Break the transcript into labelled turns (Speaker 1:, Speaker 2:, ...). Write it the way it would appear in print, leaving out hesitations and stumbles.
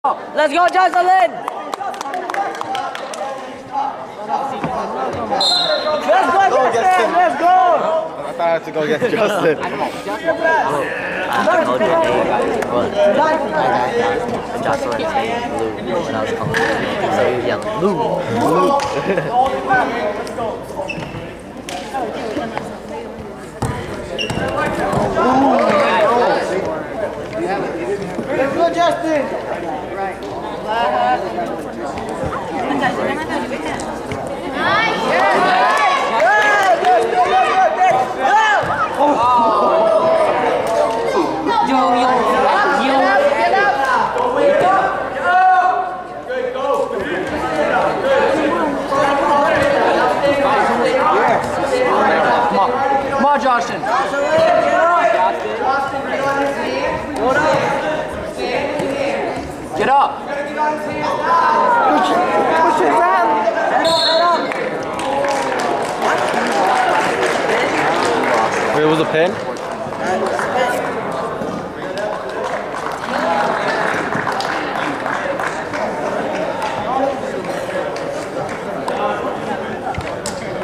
Speaker 1: Let's go, Jhostin! Let's go, Jhostin! Let's go!
Speaker 2: I thought I had to go get Jhostin.
Speaker 1: I told you
Speaker 3: Jocelyn saying blue when I was calling him. So he was yelling, blue,
Speaker 1: Let's go, Jhostin!
Speaker 3: Come on, Jhostin. Get up.
Speaker 1: Push his hand!
Speaker 2: Wait, was a pin?